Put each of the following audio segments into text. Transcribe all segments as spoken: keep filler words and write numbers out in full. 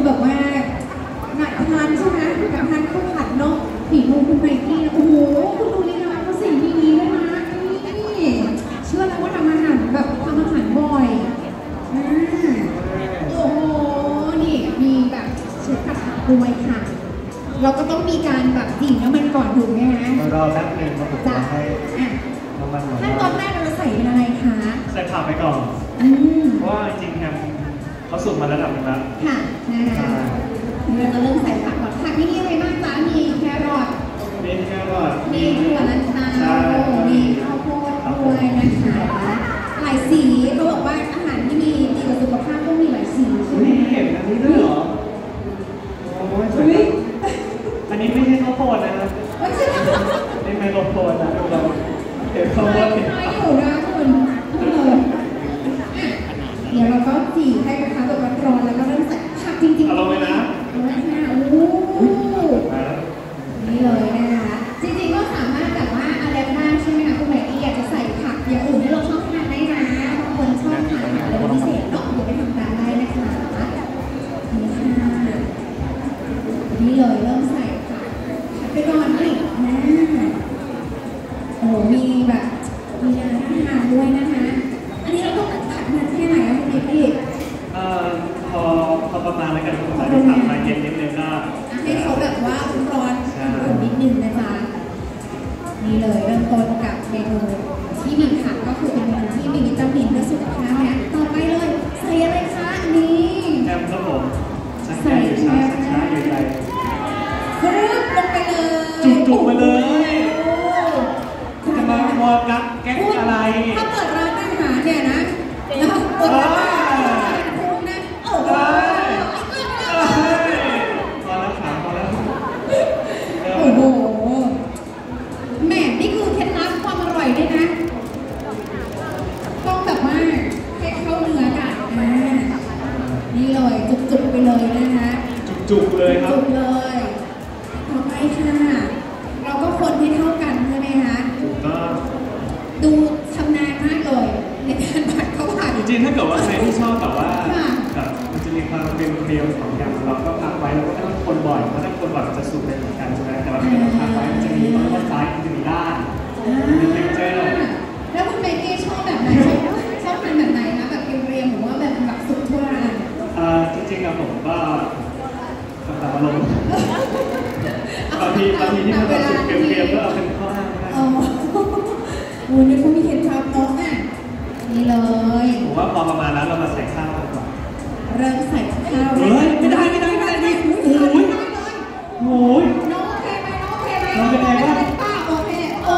แบบว่าหนักทานใช่ไหมกับทานข้าวผัดเนาะฝีมือคุณไมกี้โอ้โหคุณดูนี่นะเขาสิ่งดีๆด้วยนะนี่เชื่อแล้วว่าทำอาหารแบบทำอาหารบ่อยอ่าโอ้โหนี่มีแบบเชฟกระทะด้วยค่ะเราก็ต้องมีการแบบดิ่งน้ำมันก่อนถูกไหมคะรอแป๊บนึงมาผมจะให้น้ำมันหน่อยขั้นตอนแรกเราใส่เป็นอะไรคะใส่ผักไปก่อนเพราะว่าจริงๆเนี่ยเขาสุกมาระดับนึงแล้วค่ะนะคะเราจะเริ่มใส่ผักก่อนผักนี่มีอะไรบ้างจ๊ะมีแครอทมีแครอทมีถั่วลันเตามีข้าวโพดด้วยนะคะหลายสีเขาบอกว่าอาหารที่มีดีต่อสุขภาพต้องมีหลายสีใช่ไหมเห็นอันนี้ด้วยเหรอโอ้ยสวยอันนี้ไม่ใช่ข้าวโพดนะครับไม่ใช่ข้าวโพดนี่ไม่ข้าวโพดนะดูเราเห็นข้าวโพดเห็นไม่อยู่นะคุณเดี๋ยวเราก็จี่ให้กระทะแบบร้อนแล้วก็เริ่มใส่ผักจริงๆเอาลงเลยนะเอาเลยนะโอ้นี่เลยนะคะจริงๆก็สามารถแบบว่าอะไรบ้างใช่ไหมคะคุณแม่อยากจะใส่ผักอย่างอื่นที่เราชอบทานได้นะบางคนชอบทานอะไรพิเศษเนาะเดี๋ยวไปทำตามได้นะคะนี่ค่ะนี่เลยเริ่มใส่ผักไปก่อนนี่นะโอ้มีแบบมีน้ำทานด้วยนะคะอันนี้เราต้องผัดนานแค่ไหนคะคุณพี่เอ่อพอพอประมาณแล้วกันผมจะทำมาเย็นนิดนึงก็ให้เขาแบบว่าร้อนอุ่นนิดนึงนะจ๊ะนี่เลยเริ่มต้นกับเมนูที่มีผักก็คือเป็นเมนูที่มีวิตามินและสุขภาพนะต่อไปเลยใส่อะไรคะอันนี้แฮมครับผมใส่แฮมช้าๆใหญ่ๆครึบลงไปเลยจุกๆไปเลยจะมาพอกับแก๊กอะไรถ้าเปิดร้านอาหารเนี่ยนะแล้วเปิดร้านอาหารคุณนะโอ้โหพอแล้วถามพอแล้วโอ้โหแหม่นี่คือเคล็ดลับความอร่อยด้วยนะต้องแบบว่าให้เข้าเนื้อกันอ่านี่เลยจุกๆไปเลยนะคะจุกๆเลยครับจุกเลยต่อไปค่ะเราก็คนให้เท่ากันใช่ไหมคะถูกต้องดูชำนาญมากเลยในการผัดข้าวผัดจริงๆถ้าเกิดว่าใครที่ชอบแบบว่าแบบมันจะมีความเปรี้ยวๆของยำเราก็พักไว้แล้วก็ไม่ต้องคนบ่อยเพราะถ้าคนบ่อยมันจะสุกเป็นเหมือนกันใช่ไหมแต่ว่าถ้าเราพักไว้มันจะมีต้นต้นซ้ายมันจะมีด้านมีเท็กเจอร์แล้วคุณเบเก้ชอบแบบไหนชอบทานแบบไหนนะแบบเปรี้ยวๆหรือว่าแบบแบบสุกทั่วร้านอ่าจริงๆอะผมก็ตามอารมณ์บางทีบางทีที่มันแบบสุกเปรี้ยวๆก็เอาเป็นข้าวหน้าได้อ๋อโอ้ยนี่เขามีเคล็ดลับเนาะอ่ะนี่เลยผมว่าพอประมาณนั้นเรามาใส่ข้าวกันก่อนเริ่มใส่ข้าวเฮ้ยไม่ได้ไม่ได้ไม่ได้นี่โอ้ยโอ้ยน้องโอเคไหมน้องโอเคไหมน้องเป็นไงบ้างป้าโอเคโอ้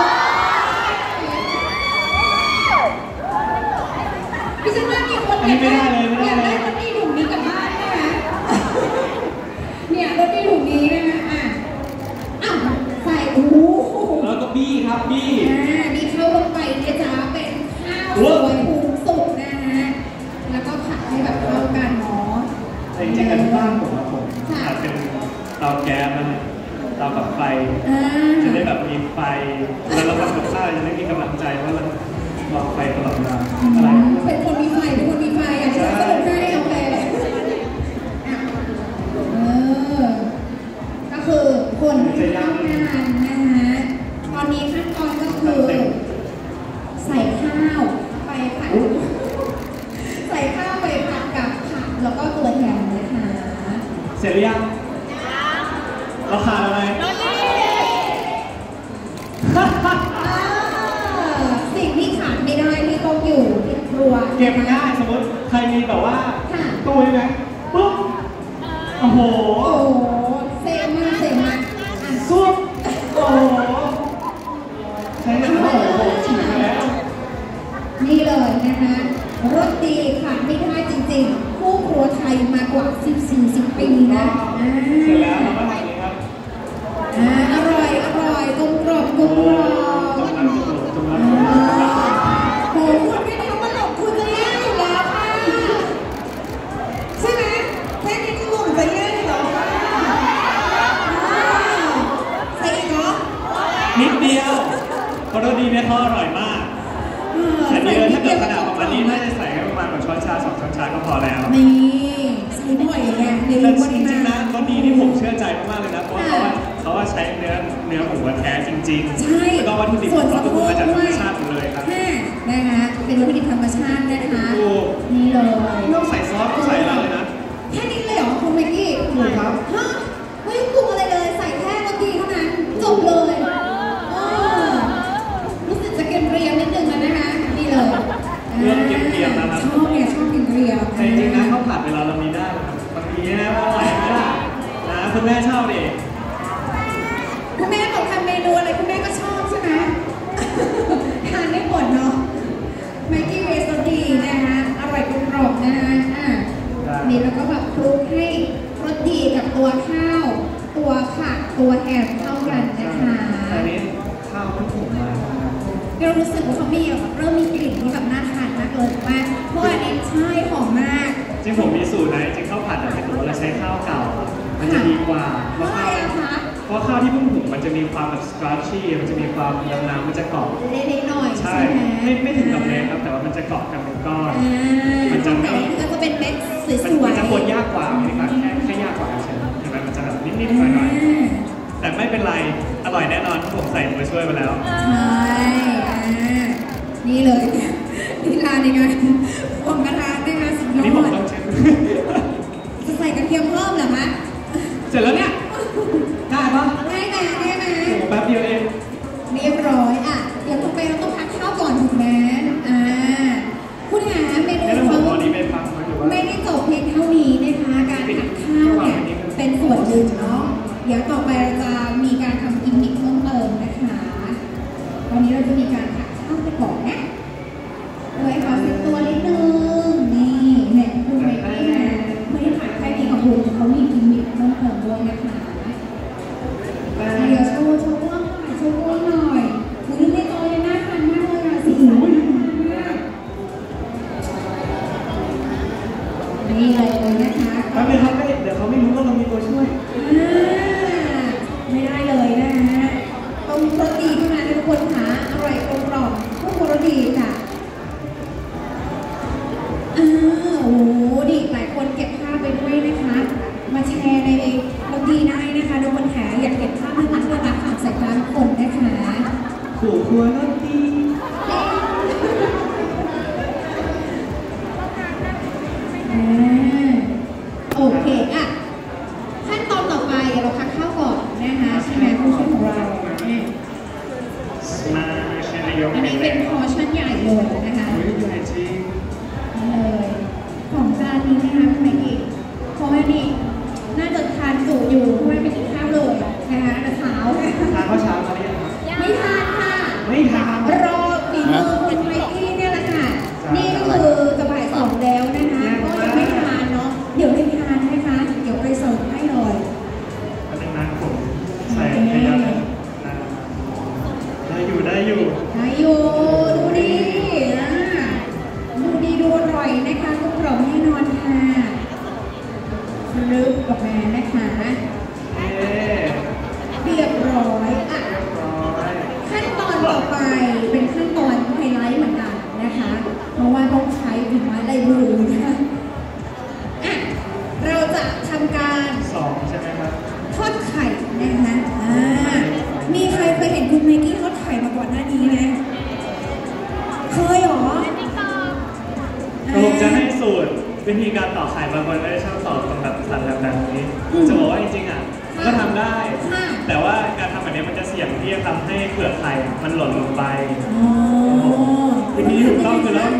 พี่ฉันว่ามีคนอยากได้อยากได้รถดีถุงนี้กลับบ้านใช่ไหมเนี่ยรถดีถุงนี้นะคะอ่ะอ้าวใส่โอ้แล้วก็บี้ครับบี้อ่านี่เข้าลงไปเนี่ยจ้าเป็นข้าวสวยหุงสุกนะฮะแล้วก็ผัดให้แบบเข้ากันเนาะจริงๆกันที่บ้านผมนะผมอาจเป็นเตาแก๊สมันเตากับไฟจะได้แบบมีไฟแล้วเราทำกับข้าวจะได้มีกำลังใจว่าเราลองไฟตลอดเวลาอะไรเป็นคนมีไฟเป็นคนมีไฟอยากจะสนุกให้โอเคเออก็คือคนที่ทำงานนะฮะตอนนี้ขั้นตอนก็คือใส่ข้าวไปผัดใส่ข้าวไปผัดกับผักแล้วก็ตัวแฮมนะคะเสร็จหรือยังเราขาดอะไรสิ่งที่ขาดไม่ได้ที่ต้องอยู่ที่ครัวเก็บง่ายสมมติใครมีแบบว่าตู้ใช่ไหมปุ๊บโอ้โหโอ้โหเซ็งมากเซ็งมากซุปโอ้โหใช้เงินโอ้โหฉีดแล้วนี่เลยนะคะรสดีขาดไม่ได้จริงๆคู่ครัวไทยมากว่าสิบสี่สิบปีนะเสร็จแล้วเราก็ทำเลยครับอ่าอร่อยอร่อยกลมกล่อมกลมกล่อมจงรักจงรักโอ้คุณไม่ทำมาหลอกคุณจะแย่อยู่แล้วค่ะใช่ไหมแค่นี้ก็หลงจะแย่อยู่แล้วค่ะใส่อีกเหรอนิดเดียวเพราะรสดีเนี่ยเขาอร่อยมากแต่นี่ถ้าเกิดขนาดประมาณนี้น่าจะใส่ประมาณช้อนชาสองช้อนชาก็พอแล้วนี่ใส่บ่อยไงแต่ริงๆใช่แล้วก็วัตถุดิบส่วนก็สะโพคือก มาจากธรด้รวมยชาติหมดเลยครับแค่นะคะเป็นวัตถุดิบธรรมชาตินะคะถูกนี่เลยไม่ต้องใส่ซอสไม่ต้องใส่อะไรเลยนะแค่นี้เลยเหรอคุณเมกกี้ถูกครับฮะไม่ปรุงอะไรเลยใส่แค่รสดีเท่านั้นจบเลยเออรู้สึกจะเกรียมๆนิดนึงแล้วนะคะนี่เลยเริ่มเกรียมๆแล้วครับชอบเนี่ยชอบกินเกรียมแต่จริงๆนะข้าวผัดเวลาเรามีได้นะครับบางทีนะว่าอะไรไม่ได้นะคุณแม่ชอบดิคุณแม่บอกทำเมนูอะไรคุณแม่ก็ชอบใช่ไหม ทานได้หมดเนาะแม็กกี้เวสต์ดีนะคะอร่อยกลมกล่อมนะคะอ่ะนี่แล้วก็แบบคลุกให้รสดีกับตัวข้าว ตัวผักตัวแฮมเข้ากันนะคะอันนี้ข้าวที่ผมมานะครับเรารู้สึกว่าเขามีแบบเริ่มมีกลิ่นที่แบบน่าทานมากเลยมากเพราะอันนี้ใช่หอมมากจริงผมมีสูตรนะจริงข้าวผัดแต่ถ้าเกิดว่าเราใช้ข้าวเก่าอะมันจะดีกว่าเพเพราะราะอะไรข้าวอะคะเพราะข้าวที่เพิ่งหุงมันจะมีความแบบสครัชชี่มันจะมีความน้ำน้ำมันจะเกาะเล็กๆหน่อยใช่ใช่ไหมไม่ไม่ถึงกับเละครับแต่ว่ามันจะเกาะกันเป็นก้อนอ่ามันจะแต่นี่ก็จะเป็นเม็ดสวยมันๆมันจะคนยากกว่าอันนี้ค่ะแค่แค่ยากกว่าเฉยๆใช่ไหมมันจะแบบนิดๆหน่อยๆแต่ไม่เป็นไรอร่อยแน่นอนที่ผมใส่ตัวช่วยไปแล้วใช่อ่านี่เลยลีลาในงานของกระทะนะคะสุดยอันนี้ผมอดต้องเช็คจะใส่กระเทียมเพิ่มเหรอคะเสร็จแล้วเนี่ยได้ปะได้ไหมได้ไหมโอ้โหแป๊บเดียวเองเรียบร้อยอ่ะเดี๋ยวต่อไปเราต้องพักข้าวก่อนถูกไหมอ่าคุณหาเมนูงั้นผมเขาเอาอันนี้ไปพักไว้หรือว่าไม่ได้จบเพียงเท่านี้นะคะ การผัดข้าวเนี่ยเป็นส่วนหนึ่งเนาะเดี๋ยวต่อไปเราจะมีการทำกิมมิคเพิ่มเติมนะคะวันนี้เราจะมีการผัดข้าวไปก่อนนะโดยขอเซ็ตตัวนิดนึงนี่เนี่ยคุณไปที่นะไม่ได้ผัดแค่นี้กับคุณเขามีกิมมิคเพิ่มเติมด้วยนะคะเดี๋ยวโชว์โชว์กล้องหน่อยโชว์กล้องหน่อยคุณนี่ในจอยังน่าทานมากเลยอ่ะสีสันน่าทานมากนี่เลยนะคะแป๊บนึงครับไม่เดี๋ยวเขาไม่รู้ว่าเรามีตัวช่วยอ่าไม่ได้เลยนะฮะต้องรสดีเท่านั้นนะทุกคนค่ะอร่อยกลมกล่อมพวกรสดีค่ะอ่าโอ้โหดีหลายคนเก็บภาพไปด้วยนะคะ มาแชร์ในรสดีได้นะคะทุกคนค่ะอยากเก็บภาพน่ารักน่ารักฝากใส่ตาทุกคนนะคะขู่ครัวรสดีอ่าโอเคอ่ะขั้นตอนต่อไปเราพักข้าวก่อนนะคะใช่ไหมผู้ช่วยของเราอ่ะมาเชนายกอันนี้เป็นพอร์ชั่นใหญ่เลยนะคะเฮ้ยใหญ่จริงนี่เลยของจานนี้นะคะคุณแม่อีกเพราะว่านี่น่าจะทานสูอยู่เพราะว่าไม่กินข้าวเลยนะคะแต่เช้าทานข้าวเช้ามาหรือยังครับไม่ทานค่ะไม่ทานรอฝีมือคุณไมกี้เนี่ยแหละค่ะ นี่ก็คือจะบ่ายสองแล้วนะคะก็ยังไม่ทานเนาะเดี๋ยวไปทานนะคะเดี๋ยวไปเสิร์ฟให้เลยอันนี้นะผมใส่ขยะเลยอ่าได้อยู่ได้อยู่ได้อยู่ดูดีอ่าดูดีดูอร่อยนะคะกลมกล่อมแน่นอนค่ะลึกออกมานะคะเอ๊ะเรียบร้อยอ่ะเรียบร้อยขั้นตอนต่อไปเป็นขั้นตอนไฮไลท์เหมือนกันนะคะ เพราะว่าต้องใช้ฝีไม้ลายมือนะคะอ่ะเราจะทำการสองใช่ไหมครับทอดไข่นะคะอ่ามีใครเคยเห็นคุณไมกี้ทอดไข่มาก่อนหน้านี้ไหมเคยเหรอผมจะให้สูตรวิธีการต่อไข่บางคนไม่ได้ชอบต่อตรงแบบสันแบบแบบนี้ จะบอกว่าจริงๆอ่ะก็ทำได้ แต่ว่าการทำแบบนี้มันจะเสี่ยงที่จะทำให้เปลือกไข่มันหล่นลงไปอ๋อวิธีถูกต้องคือแล้ว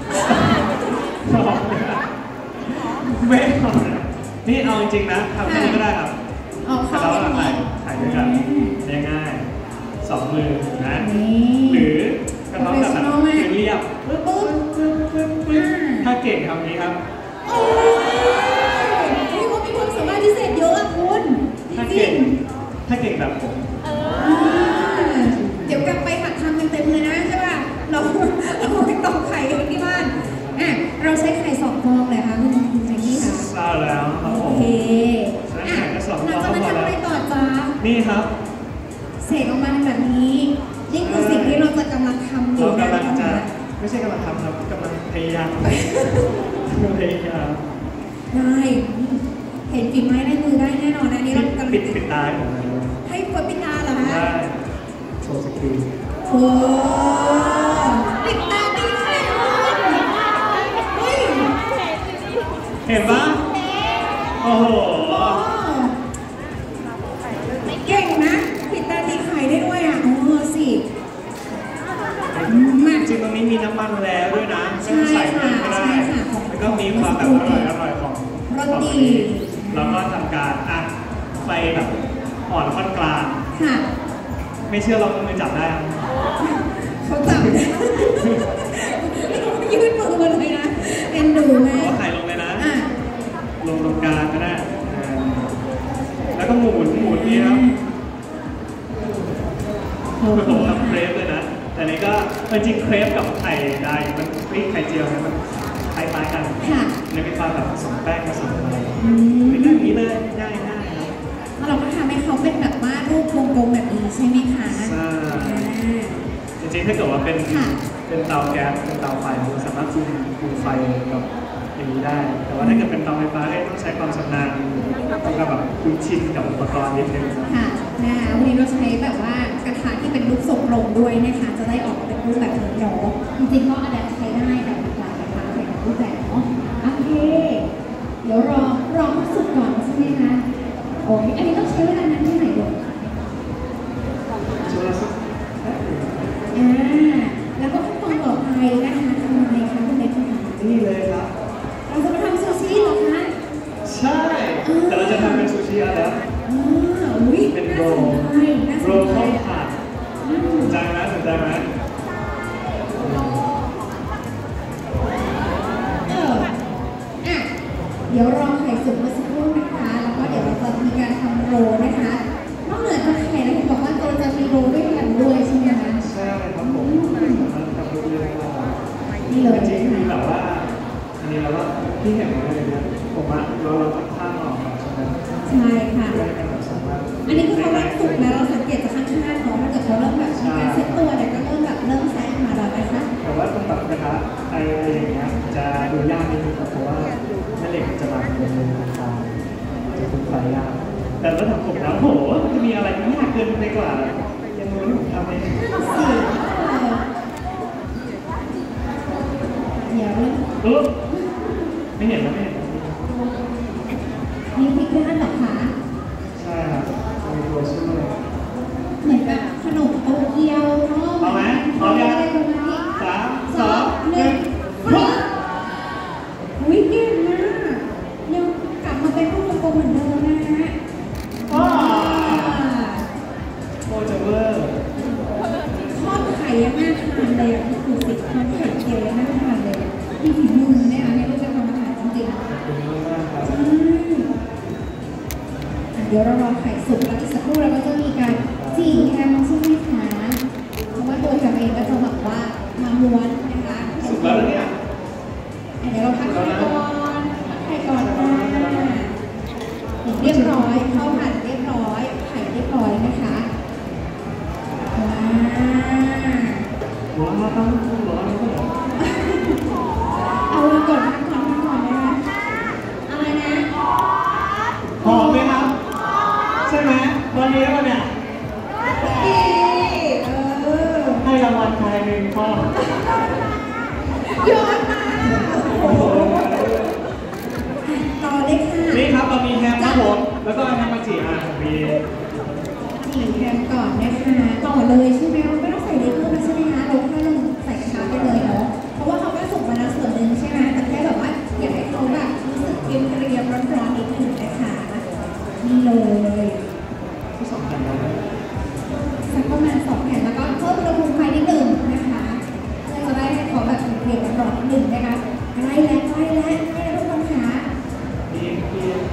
ไม่เอานะนี่เอาจริงๆนะทำแค่นี้ก็ได้ครับออกกระเข้าเทาะไปกับไข่ไข่ด้วยกันง่ายๆสองมือนะนี่หรือกระเทาะกับแบบเรียบๆปึ๊บปึ๊บปึ๊บปึ๊บปึ๊บถ้าเก่งทำนี้ครับโอ้ยนี่เขามีความสามารถพิเศษเยอะอะคุณถ้าจริเก่งงถ้าเก่งแบบผมอ่าเดี๋ยวกลับไปหัดทำเต็มๆเลยนะใช่ป่ะ เราเราไปตอกไข่กันที่บ้านอ่ะเราใช้ไข่สองฟองเลยค่ะคุณคุณแม็กกี้ค่ะทราบแล้วครับผโอมเคใช้อ่ะไข่แค่สองฟหลัอง งจากนั้นก็พอทำแล้วอะไรต่อจ๊ะนี่ครับเสกออกมาเป็นแบบนี้ นี่คือสิ่งที่เราจะกำลังทำอเรายู่นะกำลังจะไม่ใช่กำลังทำครับกำลังพยายามพยายามได้เห็นฝีไม้ลายมือได้แน่นอนนะนี่เรากำลังปิดปิดตาให้ผมหน่อยให้คนพิการเหรอคะได้อโชว์สกิลโอ้ติดตาดีใครเฮ้ยเห็นปะโอ้โหเก่งนะปิดตาตีไข่ได้ด้วยอ่ะโอ้สิมาจริงตรงนี้มีน้ำมันแล้วด้วยนะไม่ต้องใส่เพิ่มก็ได้แล้วก็มีความแบบอร่อยอร่อยของรสดีแล้วก็ทำการอ่ะไฟแบบอ่อนค่อนกลางค่ะไม่เชื่อลองมือจับได้ครับเขาจับยืดมือมาเลยนะเอ็นดูไหมก็ไข่ลงเลยนะอ่ะลงตรงกลางก็ได้อ่าแล้วก็หมุนหมุนนี้ครับผมทำเครปเลยนะแต่นี้ก็จริงเครปกับไข่ได้มันนี่ไข่เจียวเนี่ยมันคล้ายๆกันค่ะเลยมีความแบบผสมแป้งผสมอะไรอืมไม่ได้นี้เลยง่ายง่ายครับเราก็ทำให้เขาเป็นแบบว่ารูปวงกลมแบบนี้ใช่ไหมคะใช่อ่าจริงๆถ้าเกิดว่าเป็นค่ะเป็นเตาแก๊สเป็นเตาไฟมันสามารถคุมคุมไฟกับอย่างนี้ได้ แต่ว่าถ้าเกิดเป็นเตาไฟฟ้าก็ต้องใช้ความชำนาญต้องแบบคุ้นชินกับอุปกรณ์นิดนึงค่ะนะวันนี้เราใช้แบบว่ากระทะที่เป็นรูปทรงกลมด้วยนะคะ จะได้ออกมาเป็นรูปแบบนี้เนาะจริงๆก็อัดแอปใช้ได้แบบหลากหลายกระทะหลายรูปแบบเนาะโอเคเดี๋ยวรอรอให้สุกก่อนใช่ไหมคะโอเคอันนี้ต้องใช้เวลานานแค่ไหนลูกช่วยสักอ่าแล้วก็ขั้นตอนต่อไปนะคะทำยังไงคะคุณเล็กคะนี่เลยครับเราจะมาทำซูชิเหรอคะใช่ แต่เราจะทำเป็นซูชิอะไรนะอ่าอุ้ยเป็นน่าโรสลนใจน่าสโรนลใจข้าวผัดอืมสนใจไหมสนใจไหมเอออ่ะเดี๋ยวรอไข่สุกเมื่อสักครู่นะคะ แล้วก็เดี๋ยวเราจะมีการทำโรลนะคะนอกเหนือจากไข่แล้วเห็นบอกว่าเราจะมีโรลด้วยกันด้วยใช่ไหมคะใช่ครับผมมันทำดูเลยว่านี่เลยจริงๆมีค่ะแบบว่า อันนี้เราก็ที่เห็นเลยเนี่ยผมว่าเราเราต้องข้างออกก่อนใช่ไหมใช่ค่ะเพื่อให้มันแบบสามารถอันนี้คือเขาเริ่มสุกแล้วเราสังเกตจากข้างๆเนาะถ้าเกิดเขาเริ่มแบบมีการเซ็ตตัวเนี่ยก็เริ่มแบบเริ่มแซงมาแล้วนะคะแต่ว่าตรงแบบกระทะไออะไรอย่างเงี้ยจะดูยากนิดนึงครับเพราะว่าแม่เหล็กมันจะมาเป็นมือต่างๆจะคุมไฟยากแต่ถ้าทำผมแล้วโหมันจะมีอะไรที่ยากเกินไปกว่ายังรู้ผมทำไม่ได้สี่เออเดี๋ยวปุ๊บไม่เห็นแล้วไม่เห็นมีพริกด้านหรอคะใช่ครับจะมีตัวช่วยเหมือนแบบขนมโตเกียวเนาะเอาไหมเอายังอะไรประมาณนี้สามสสออง งหหนึ่นึ่งงฟึ๊บวิเก่งมากยังกลับมาเป็นผู้วงกลมเหมือนเดิมนะฮะว้าอ่าโคจะเวอร์ทอดไข่ยังน่าทานเลยอ่ะคือสิทอดไข่เจียวยังน่าทานเลยมีฝีมือเนี่ยอันนี้เราจะทำอาหารจริงๆขอบคุณมากครับอืมอ่ะเดี๋ยวเรารอไข่สุกแล้วอีกสักครู่เราก็จะมีการจี่แฮมใช่ไหมคะเพราะว่าตัวแฮมเองก็จะแบบว่ามาม้วนนะคะสุกแล้วเหรอเนี่ยอ่ะเดี๋ยวเราพักไข่ก่อนพักไข่ก่อนค่ะเรียบร้อยข้าวผัดเรียบร้อยไข่เรียบร้อยนะคะว้าร้อนมากครับร้อนมากเอาละก่อนพักก่อนพักก่อนนะคะอะไรนะหอมไหมครับ ใช่ไหมวันนี้วันเนี่ยดีเออให้รางวัลใครหนึ่งข้อย้อนมาโอ้โหต่อเลยค่ะนี่ครับเรามีแฮมครับผมแล้วก็แฮมมาจีอ่ะมีจีแฮมก่อนนะคะต่อเลยใช่ไหมไม่ต้องใส่เยอะเพิ่มใช่ไหมคะเราแค่ลงใส่กระทะไปเลยเนาะเพราะว่าเขาก็สุกมาแล้วส่วนหนึ่งใช่ไหมแต่แค่แบบว่าอยากให้เขาแบบรู้สึกเกรียมเกรียมร้อนๆนิดหนึ่งนะคะนี่เลยที่สองแผ่นแล้วนะสักประมาณสองแผ่นแล้วก็เพิ่มอุณหภูมิไฟนิดหนึ่งนะคะเพื่อจะได้ให้เขาแบบเกรียมร้อนนิดหนึ่งนะคะใกล้แล้วใกล้แล้วใกล้แล้วทุกคนคะมีเกียร์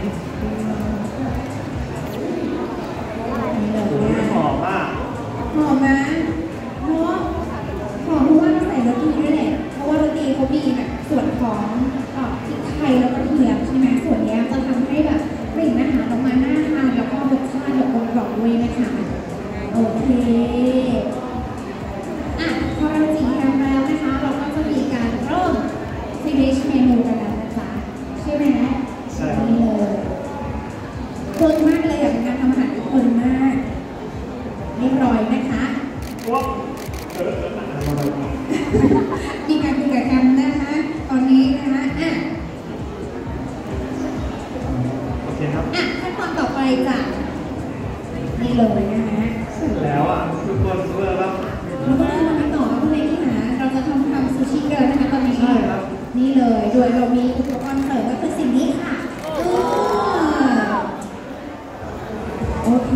นี่เลยโอ้โหนะหอมมากหอมนะเนาะหอมเพราะว่าเราใส่รสดีด้วยแหละเพราะว่ารสดีเขามีแบบส่วนของเอ่อพริกไทยแล้วก็เทียมใช่ไหมส่วนเนี้ยจะทำให้แบบกลิ่นอาหารออกมาน่าทานแล้วก็รสชาติแบบกลมกล่อมด้วยนะคะโอเคอ่ะพอเราจีแฮมแล้วนะคะ เราก็จะมีการเริ่ม finish เมนูกันแล้วนะจ๊ะใช่ไหมใช่ครับนี่เลยเพลินมากเลยอ่ะเป็นการทำอาหารที่เพลินมาก เรียบร้อยนะคะครับอ่ะขั้นตอนต่อไปจ้ะนี่เลยนะฮะเสร็จแล้วอ่ะทุกคนรู้แล้วเราก็เริ่มทำต่อครับคุณเล็กค่ะเราจะทำทำซูชิกันนะคะตอนนี้ใช่ครับนี่เลยโดยเรามีอุปกรณ์เสริมก็คือสิ่งนี้ค่ะเออโอเค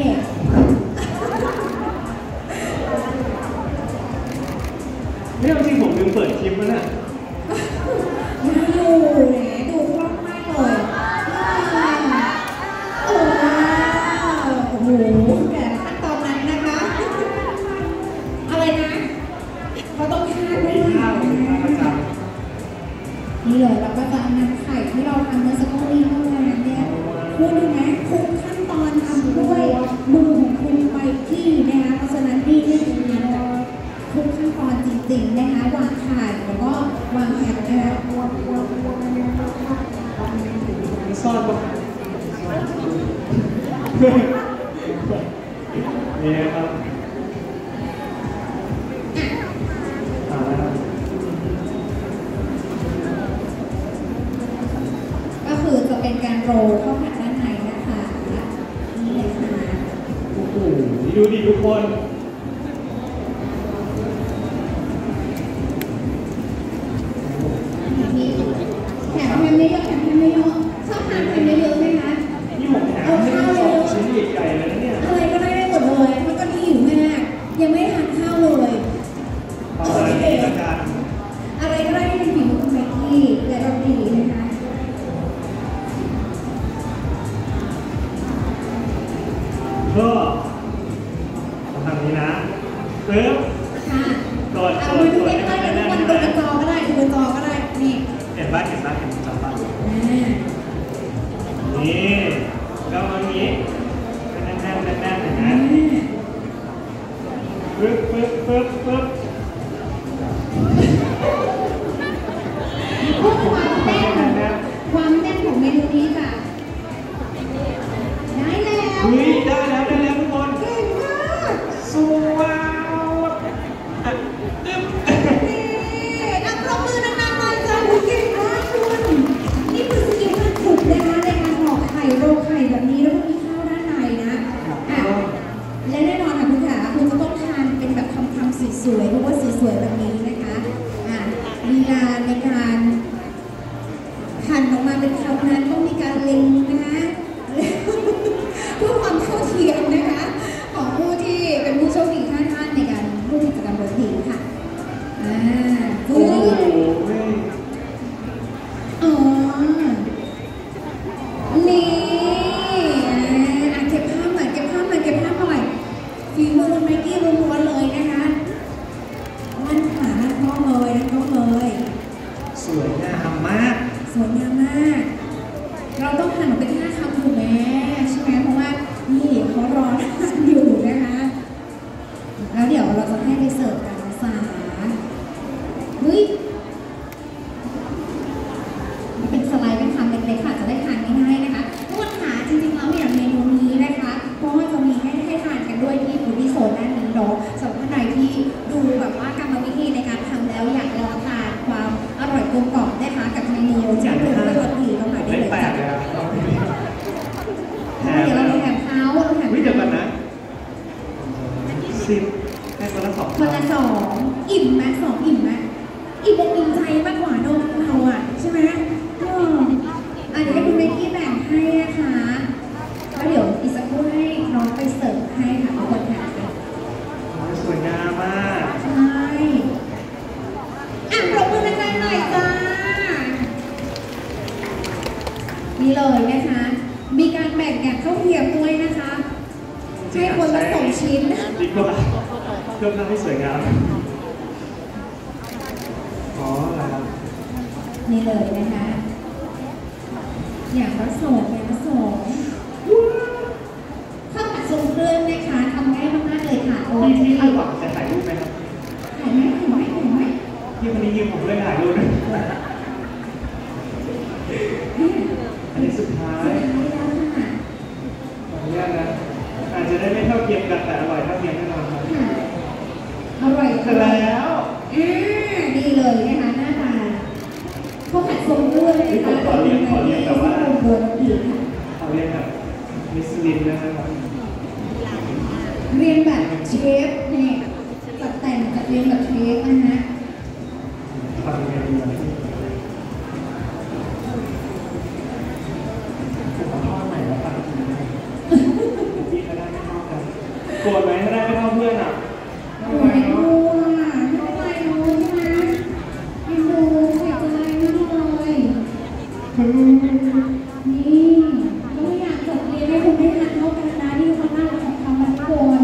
ไม่เอาจริงผมลืมเปิดคลิปแล้วน่ะมาอยู่แหมดูคล่องมากเลยโอ้โหแต่ขั้นตอนนั้นนะคะ อะไรนะเขาต้องทานมีด้วยข้าวมีข้าวประจนี่เลยเราก็จะนำไข่ที่เราทำเมื่อสักครู่นี้เข้ามาเนี่ยพูดดูนะคุกขั้นตอนทำด้วยมือของคุณไมกี้นะคะเพราะฉะนั้นนี่นี่คือคุกขั้นตอนจริงๆนะคะวางไข่แล้วก็วางแฮมนะคะำซ่อนปะนี่ครับอ่าแล้วครับก็คือจะเป็นการโรลข้าวผัดด้านในนะคะนี่เลยค่ะโอ้โหดูดิทุกคนนี่แถมแฮมไม่เยอะแถมแฮมไม่เยอะชอบทานแฮมเยอะๆไหมคะนี่ผมแถมให้สองชิ้นใหญ่ๆเลยนะเนี่ยอะไรก็ได้ได้หมดเลยเพราะตอนนี้หิวมากยังไม่ทานข้าวเลยเอาอะไรดีละกันอะไรก็ได้ที่เป็นผิวคุณแม็กกี้และรสดีนะคะก็ทำนี้นะปึ๊บค่ะกดเอากมืดอกดใกล้ให้ๆมันกันแน่ทุกนคนๆดูนะบนจอก็ได้ดูบนจอก็ได้นี่เห็นบ้างเห็นบ้างเห็นจับบ้างอ่านี่แล้วอันนี้แน่นๆแน่นๆแน่นๆเห็นไหมอ่าปึ๊บปึ๊บปึ๊บปึ๊บเพื่อความแน่นแน่นความแน่นของเมนูนี้ค่ะได้แล้วๆเฮ้ยได้แล้วได้แล้วทุกคนเก่งมากสว้าวอ่ะอึ๊บนี่เอาปรบมือดังๆหน่อยจ้ะเก่งมากคุณนี่คือสกิลการฝึกนะคะในการห่อไข่โรลไข่แบบนี้แล้วก็มีข้าวด้านในนะอ่ะและแน่นอนค่ะคุณขาคุณจะต้องทานเป็นแบบคำๆสวยๆเพราะว่าสวยๆแบบนี้นะคะอ่ะลีลาในการหั่นออกมาเป็นคำนั้นต้องมีการเล็งนะคะเพื่อความเท่าเทียมนะคะของผู้ที่เป็นผู้โชคดีท่านท่านในการร่วมกิจกรรมรถดีค่ะอ่าโอ้เฮ้โหยเว้ยอ๋อ นี่อ่ะเก็บภาพหน่อยเก็บภาพหน่อยเก็บภาพหน่อยฝีมือคุณไมกี้ล้วนๆเลยนะคะนั่นขานั่นกล้องเลยนั่นกล้องเลยสวยงามมากสวยงามมาก เราต้องหั่นออกเป็นห้าคำถูกไหมใช่ไหมเพราะว่านี่เขารอทานอยู่นะคะ แล้วเดี๋ยวเราจะให้ไปเสิร์ฟกันนะสาเฮ้ยนี่เป็นสไลด์เป็นคำเล็กๆค่ะจะได้ทานง่ายๆนะคะทุกคนค่ะจริงๆแล้วเนี่ยเมนูนี้นะคะก็จะมีให้ให้ทานกันด้วยที่ฟูดี้โซนด้านนี้เนาะสำหรับท่านใดที่ดูแบบว่ากรรมวิธีในการทำแล้วอยากลองทานความอร่อยกลมกล่อมนะคะกับเมนูที่ปรุงด้วยรสดีเข้ามาได้ได้เลยแปจ้ะดเลยครับแถมเดี๋ยวเราลงแถมเขาเราแถมวิเดี๋ยวก่อนนะสิบให้คนละสองคนละสองอิ่มไหมสองอิ่มไหมอิ่มอกอิ่มใจมากกว่าโดนเราอ่ะใช่ไหมเอออ่ะเดี๋ยวให้คุณเบกกี้แบ่งให้นะคะแล้วเดี๋ยวอีกสักครู่ให้น้องไปเสิร์ฟให้ค่ะทุกคนค่ะสวยงามมากใช่อ่ะปรบมือดังๆหน่อยจ้านี่เลยนะคะ มีการแบ่งอย่างเท่าเทียมด้วยนะคะให้คนละสองชิ้นดีกว่าเพิ่มหน้าให้สวยงามอ๋ออะไรครับนี่เลยนะคะ อย่างละสองอย่างละสองข้าวผัดทรงเครื่องนะคะทำง่ายมากๆเลยค่ะโอ้ยพี่ที่คาดหวังจะถ่ายรูปไหมครับถ่ายไหมถ่ายไหมถ่ายไหมพี่คนนี้ยืมผมด้วยถ่ายรูปนะอันนี้สุดท้ายแล้วค่ะขออนุญาตนะอาจจะได้ไม่เท่าเทียมกันแต่อร่อยเท่าเทียมแน่นอนครับค่ะอร่อยเสร็จแล้วอ่าดีเลยนะคะหน้าตาข้าวผัดทรงเครื่องนะคะขอเรียนขอเรียนแต่ว่าโดนดีค่ะขอลินนะครับเรียนแบบเชฟเนี่ยจัดแต่งจัดเรียนแบบเชฟนะฮะทำยังไงดีล่ะผมขอทอดใหม่แล้วกันพี่เขาได้ไม่เท่ากันโกรธไหมถ้าได้ไม่เท่าเพื่อนอ่ะโอ้ยดูอ่ะไม่เป็นไรรู้ใช่ไหมไม่ดูเสียใจไม่เลยนี่ก็ไม่อยากจบเรียนให้คุณได้ทันเท่ากันนะที่คนหน้าของเขามาทุกคน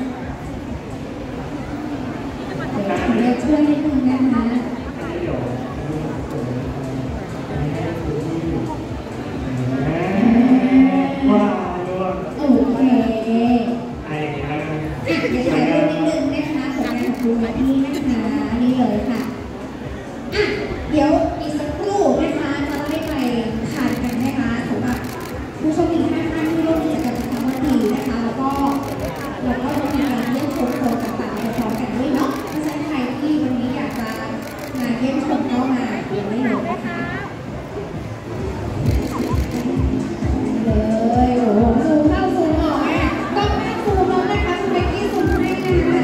เดี๋ยวช่วยนิดนึงนะคะเดี๋ยวว้าวด้วยโอเคไอ้อย่างนี้แล้วกันเดี๋ยวถ่ายรูปนิดนึงนะคะผลงานของคุณมาที่นะคะนี่เลยค่ะอ่ะเดี๋ยวอีกสักครู่นะคะจะได้ไปทานกันนะคะสำหรับผู้โชคดีห้าท่านที่ร่วมกิจกรรมกับวันดีนะคะแล้วก็แล้วก็จะมีการเยี่ยมชมโซนต่างๆไปพร้อมกันด้วยเนาะเพราะฉะนั้นใครที่วันนี้อยากจะมาเยี่ยมชมก็มาเยี่ยมได้เลยนะคะเลยโอ้โหซูมเข้าซูมออกอ่ะก็แม่ซูมแล้วนะคะคุณเบกกี้ซูมให้นะคะ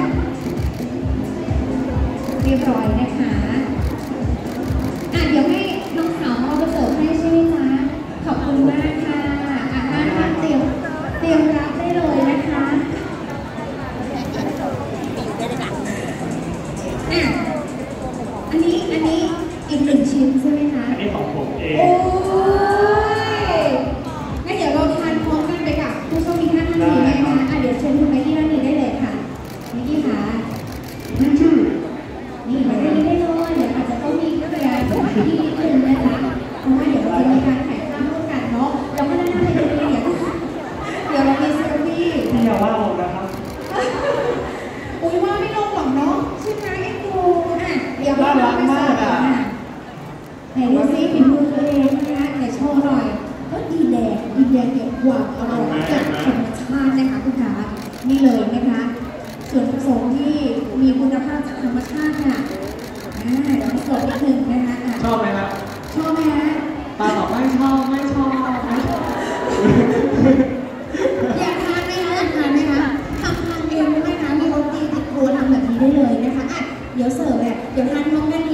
เรียบร้อยนะคะอ่ะเดี๋ยวให้น้องสาวเอาไปเสิร์ฟให้ใช่ไหมจ๊ะขอบคุณมากค่ะอ่ะท่านท่านเตรียมเตรียมรับได้เลยนะคะอ่ะอันนี้อันนี้อีกหนึ่งชิ้นใช่ไหมคะอันนี้ของผมเองโอ้ยงั้นเดี๋ยวเราทานพร้อมกันไปกับผู้โชคดีท่านท่านนี้นะคะอ่ะเดี๋ยวเชิญคุณแม็กกี้ด้านนี้ได้เลยค่ะแม็กกี้ค่ะนั่นชื่อนี่มาได้ได้เลยเดี๋ยวอาจจะต้องมีเคลียร์สถานที่นิดนึงนะคะเพราะว่าเดี๋ยวเราจะมีการถ่ายภาพร่วมกันเนาะเราก็ได้หน้าเลยเดี๋ยวเดี๋ยวเรามีเซลฟี่พี่อย่าว่าผมนะครับอุ้ยว่าไม่ลงหรอกเนาะใช่ไหมไอ้ครูอ่ะเดี๋ยวเราไปเสิร์ฟกันนะไหนดูซิฝีมือตัวเองนะคะเดี๋ยวโชว์หน่อยก็ดีแดงดีแดงเก็บความอร่อยจากธรรมชาตินะคะคุณคะนี่เลยนะคะส่วนผสมที่มีคุณภาพจากธรรมชาติค่ะอ่าเดี๋ยวผสมนิดนึงนะคะอ่ะชอบไหมครับชอบไหมฮะตาบอกไม่ชอบไม่ชอบไม่ชอบอยากทานไหมคะอยากทานไหมคะทำทานเองได้ไหมคะมีรสดีติดครัวทำแบบนี้ได้เลยนะคะอ่ะเดี๋ยวเสิร์ฟแบบเดี๋ยวทานพร้อมกัน